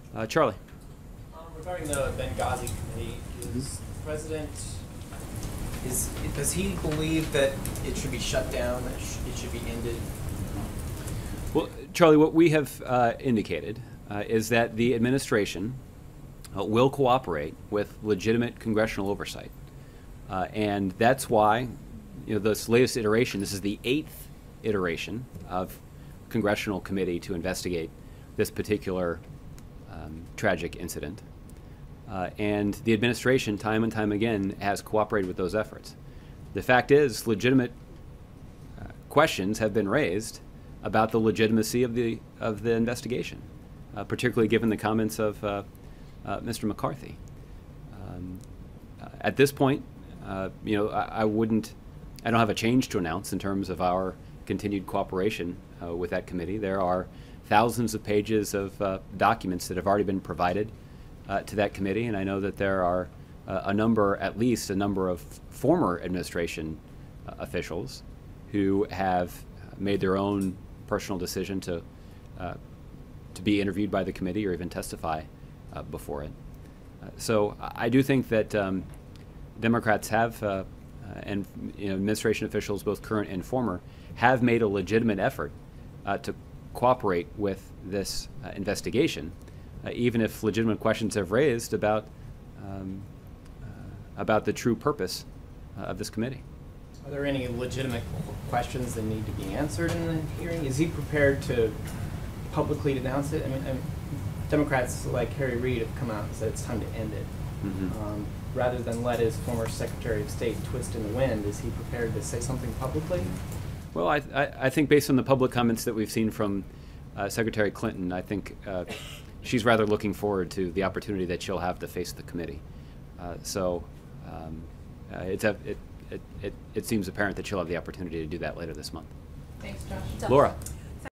Charlie. Regarding the Benghazi committee, is the president, does he believe that it should be shut down, that it should be ended? Well, Charlie, what we have indicated is that the administration will cooperate with legitimate congressional oversight. And that's why, this latest iteration, this is the 8th iteration of congressional committee to investigate this particular tragic incident. And the administration, time and time again, has cooperated with those efforts. The fact is, legitimate questions have been raised about the legitimacy of the investigation, particularly given the comments of Mr. McCarthy. At this point, I don't have a change to announce in terms of our continued cooperation with that committee. There are thousands of pages of documents that have already been provided to that committee, and I know that there are at least a number of former administration officials who have made their own personal decision to be interviewed by the committee or even testify before it. So I do think that Democrats have, and administration officials, both current and former, have made a legitimate effort to cooperate with this investigation, even if legitimate questions have raised about the true purpose of this committee. Are there any legitimate questions that need to be answered in the hearing? Is he prepared to publicly denounce it? I mean, Democrats like Harry Reid have come out and said it's time to end it. Mm-hmm. Rather than let his former Secretary of State twist in the wind, is he prepared to say something publicly? Well, I think based on the public comments that we've seen from Secretary Clinton, I think she's rather looking forward to the opportunity that she'll have to face the committee. It seems apparent that she'll have the opportunity to do that later this month. Thanks, Josh. Laura.